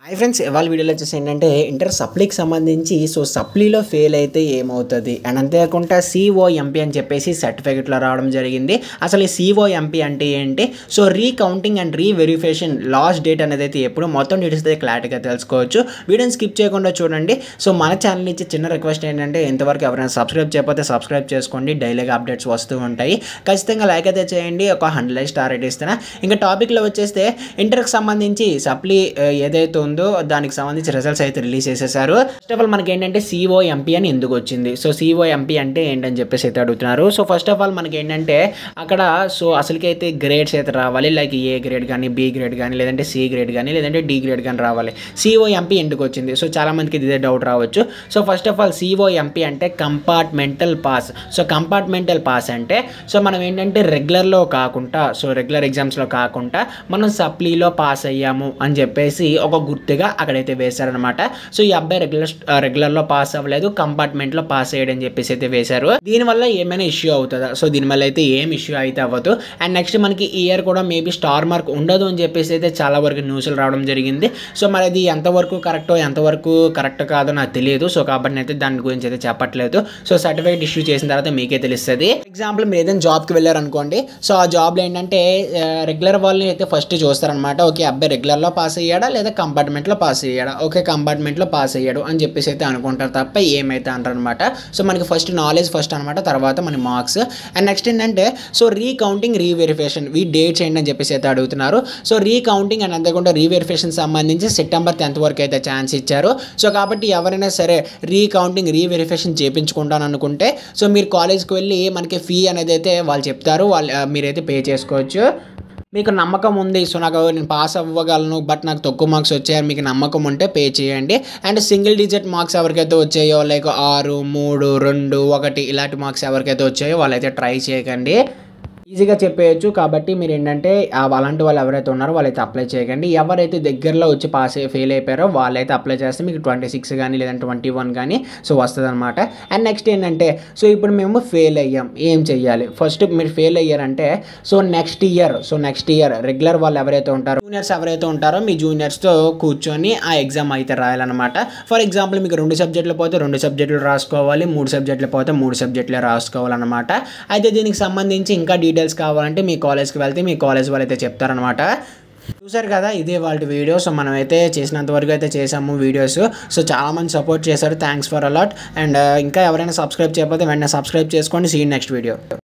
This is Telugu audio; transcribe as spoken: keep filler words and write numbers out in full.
హాయ్ ఫ్రెండ్స్, ఇవాళ వీడియోలో వచ్చేసి ఏంటంటే ఇంటర్ సప్లీకి సంబంధించి సో సప్లీలో ఫెయిల్ అయితే ఏమవుతుంది అండ్ అంతేకాకుండా సిఓఎంపీ అని చెప్పేసి సర్టిఫికెట్లో రావడం జరిగింది. అసలు ఈ సిఓఎంపీ అంటే ఏంటి, so recounting and reverification last date అనేది అయితే ఎప్పుడు మొత్తం డీటెయిల్స్ అయితే క్లారిటీగా తెలుసుకోవచ్చు. వీడియోని స్కిప్ చేయకుండా చూడండి. సో మన ఛానల్ నుంచి చిన్న రిక్వెస్ట్ ఏంటంటే ఇంతవరకు ఎవరైనా సబ్స్క్రైబ్ చేయకపోతే సబ్స్క్రైబ్ చేసుకోండి. డైలీగా అప్డేట్స్ వస్తూ ఉంటాయి. ఖచ్చితంగా లైక్ అయితే చేయండి. ఒక హండ్రెడ్ స్టార్ రేట్ ఇస్తాను. ఇంకా టాపిక్లో వచ్చేస్తే ఇంటర్కి సంబంధించి సప్లీ ఏదైతే ఉందో దానికి సంబంధించి రిజల్ట్స్ అయితే రిలీజ్ చేసేసారు. ఫస్ట్ ఆఫ్ ఆల్ మనకి ఏంటంటే సిఓఎంపీ అని ఎందుకు వచ్చింది, సో సిఓఎంపీ అంటే ఏంటని చెప్పేసి అయితే అడుగుతున్నారు. సో ఫస్ట్ ఆఫ్ ఆల్ మనకి ఏంటంటే అక్కడ సో అసలుకి అయితే గ్రేడ్స్ అయితే రావాలి, లైక్ ఏ గ్రేడ్ కానీ బి గ్రేడ్ కానీ లేదంటే సి గ్రేడ్ కానీ లేదంటే డి గ్రేడ్ కానీ రావాలి. సిఓఎంపీ ఎందుకు వచ్చింది, సో చాలా మందికి ఇదే డౌట్ రావచ్చు. So first of all COMP అంటే compartmental pass. So compartmental pass అంటే సో మనం ఏంటంటే రెగ్యులర్లో కాకుండా సో రెగ్యులర్ ఎగ్జామ్స్లో కాకుండా మనం సప్లీలో పాస్ అయ్యాము అని చెప్పేసి ఒక గుర్తుగా అక్కడైతే వేశారనమాట. సో ఈ అబ్బాయి రెగ్యులర్ రెగ్యులర్లో పాస్ అవ్వలేదు, కంపార్ట్మెంట్లో పాస్ అయ్యాడని చెప్పేసి అయితే వేశారు. దీనివల్ల ఏమైనా ఇష్యూ అవుతుందా, సో దీనివల్ల అయితే ఏం ఇష్యూ అయితే అవ్వదు. అండ్ నెక్స్ట్ మనకి ఈ ఇయర్ కూడా మేబీ స్టార్ మార్క్ ఉండదు అని చెప్పేసి అయితే చాలా వరకు న్యూస్లు రావడం జరిగింది. సో మరి అది ఎంతవరకు కరెక్టో ఎంతవరకు కరెక్ట్ కాదో నాకు తెలియదు. సో కాబట్టి అయితే దాని గురించి అయితే చెప్పట్లేదు. సో సర్టిఫికేట్ ఇష్యూ చేసిన తర్వాత మీకే తెలుస్తుంది. ఎగ్జాంపుల్ మీరు ఏదైనా జాబ్కి వెళ్ళారనుకోండి, సో ఆ జాబ్లో ఏంటంటే రెగ్యులర్ వాళ్ళని అయితే ఫస్ట్ చూస్తారనమాట. ఓకే అబ్బాయి రెగ్యులర్లో పాస్ అయ్యాడా లేదా కంపార్ట్మెంట్లో పాస్ అయ్యాడా, ఓకే కంపార్ట్మెంట్లో పాస్ అయ్యాడు అని చెప్పేసి అయితే అనుకుంటారు తప్ప ఏమైతే అంటారు అనమాట. సో మనకి ఫస్ట్ నాలెడ్జ్ ఫస్ట్ అనమాట, తర్వాత మన మార్క్స్. అండ్ నెక్స్ట్ ఏంటంటే సో రీకౌంటింగ్ రీవెరిఫికేషన్ ఈ డేట్స్ ఏంటి అని చెప్పేసి అయితే అడుగుతున్నారు. సో రీకౌంటింగ్ అండ్ అంతేకాకుండా రీవెరిఫికేషన్ సంబంధించి సెప్టెంబర్ టెన్త్ వరకు అయితే ఛాన్స్ ఇచ్చారు. సో కాబట్టి ఎవరైనా సరే రీకౌంటింగ్ రీవెరిఫికేషన్ చేయించుకుంటాను అనుకుంటే సో మీరు కాలేజ్కి వెళ్ళి మనకి ఫీ అనేది అయితే వాళ్ళు చెప్తారు, వాళ్ళు మీరైతే పే చేసుకోవచ్చు. మీకు నమ్మకం ఉంది, సో నాకు నేను పాస్ అవ్వగలను బట్ నాకు తక్కువ మార్క్స్ వచ్చాయని మీకు నమ్మకం ఉంటే పే చేయండి. అండ్ సింగిల్ డిజిట్ మార్క్స్ ఎవరికైతే వచ్చాయో లైక్ ఆరు మూడు రెండు ఒకటి ఇలాంటి మార్క్స్ ఎవరికైతే వచ్చాయో వాళ్ళైతే ట్రై చేయకండి. ఈజీగా చెప్పేయచ్చు. కాబట్టి మీరు ఏంటంటే అలాంటి వాళ్ళు ఎవరైతే ఉన్నారో వాళ్ళైతే అప్లై చేయకండి. ఎవరైతే దగ్గరలో వచ్చి పాస్ అయ్యి ఫెయిల్ అయిపోయారో వాళ్ళైతే అప్లై చేస్తే మీకు ట్వంటీ సిక్స్ కానీ లేదంటే ట్వంటీ వన్ కానీ సో వస్తుంది అనమాట. అండ్ నెక్స్ట్ ఏంటంటే సో ఇప్పుడు మేము ఫెయిల్ అయ్యాం, ఏం చెయ్యాలి, ఫస్ట్ మీరు ఫెయిల్ అయ్యారంటే so next year so next year regular వాళ్ళు ఎవరైతే ఉంటారో జూనియర్స్ ఎవరైతే ఉంటారో మీ జూనియర్స్తో కూర్చొని ఆ ఎగ్జామ్ అయితే రాయాలన్నమాట. ఫర్ ఎగ్జాంపుల్ మీకు రెండు సబ్జెక్టులు పోతే రెండు సబ్జెక్టులు రాసుకోవాలి, మూడు సబ్జెక్టులు పోతే మూడు సబ్జెక్టులే రాసుకోవాలన్నమాట. అయితే దీనికి సంబంధించి ఇంకా డీటెయిల్స్ కావాలంటే మీ కాలేజ్కి వెళ్తే మీ కాలేజ్ వాళ్ళు అయితే చెప్తారనమాట. చూసారు కదా, ఇదే వాళ్ళ వీడియో. సో మనమైతే చేసినంత వరకు అయితే చేసాము వీడియోస్. సో చాలామంది సపోర్ట్ చేశారు, థ్యాంక్స్ ఫర్ అలాట్. అండ్ ఇంకా ఎవరైనా సబ్స్క్రైబ్ చేయకపోతే వెంటనే సబ్స్క్రైబ్ చేసుకోండి. See next video.